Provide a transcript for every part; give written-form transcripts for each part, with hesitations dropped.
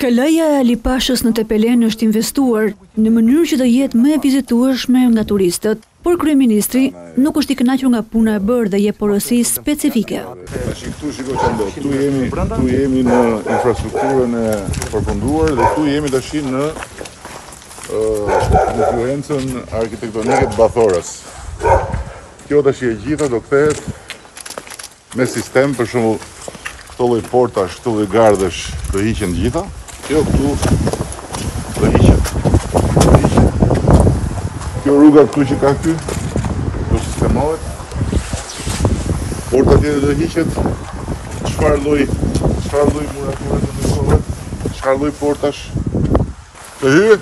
Kalaja e Alipashës në Tepelen është investuar në mënyrë që të jetë më e vizitueshme nga turistët, por kryeministri nuk është i kënaqur nga puna e bërë dhe jep porosi specifike. Këtu shiko që ndodh. Tu jemi në infrastrukturën e përfunduar dhe tu jemi tash në influencën arkitektonike të Bathorës. Kjo tash e gjitha do kthehet me sistem, për shembull, këto lloj portash, këto lloj gardësh do hiqen gjitha. Kjo këtu do hiqet. Kjo rruga këtu që ka këtu do sistemohet. Porta tjetër do hiqet. Çfarë lloj murature do ndërtohet? Çfarë lloj portash? Të hyjë?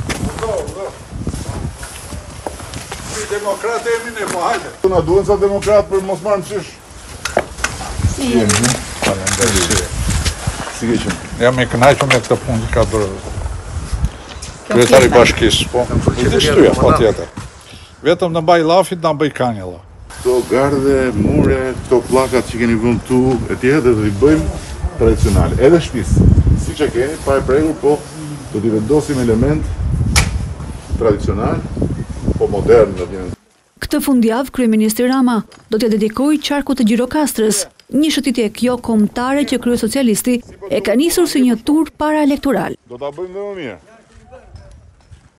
Demokratë jemi ne, po hajde. Na duhen sa demokrat për mos marrë mësysh. Si jemi? Si keqëm? Jam i kënaqur me këtë punë që ka bërë kryetari i bashkisë, po. Shtyja, patjetër. Vetëm në mbaj llafit, na bëj kanjella. Këto gardhe, mure, këto pllakat që keni vënë këtu, etj, do t'i bëjmë tradicionale. Edhe shtëpisë, siç e keni, pa e prekur, po do t'i vendosim element tradicional, po modern do t'jenë. Këtë fundjavë, kryeministri Rama do t'ia dedikojë qarkut të Gjirokastrës, një shëtitje kjo kombëtare që kryesocialisti e ka nisur si një tur paraelektoral. Do ta bëjmë dhe më mirë.